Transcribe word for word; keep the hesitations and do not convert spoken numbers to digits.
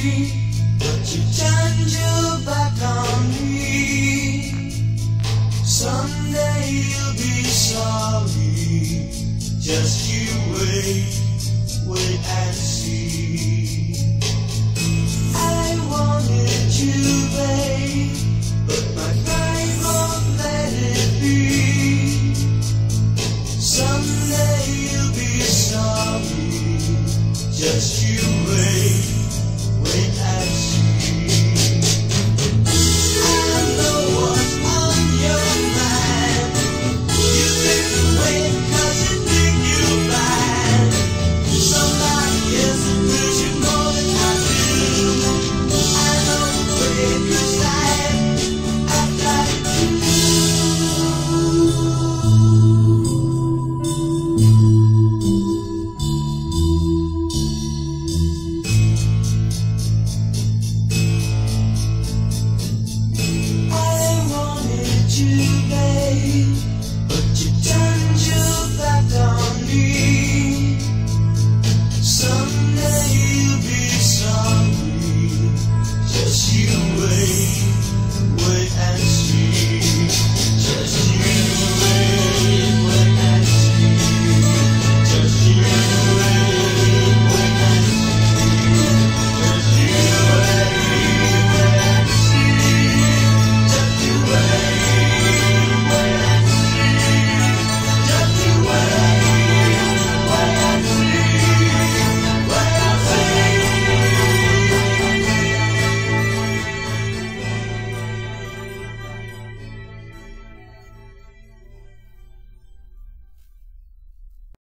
but you turned your back on me. Someday you'll be sorry. Just you wait, wait and see. I wanted you, babe, but my pride won't let it be. Someday you'll be sorry. Just you wait.